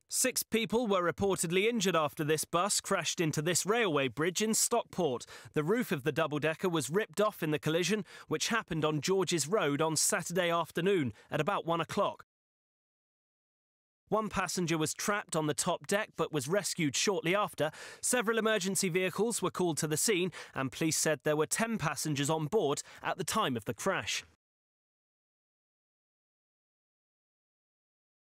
6 people were reportedly injured after this bus crashed into this railway bridge in Stockport. The roof of the double-decker was ripped off in the collision, which happened on George's Road on Saturday afternoon at about 1 o'clock. One passenger was trapped on the top deck but was rescued shortly after. Several emergency vehicles were called to the scene and police said there were 10 passengers on board at the time of the crash.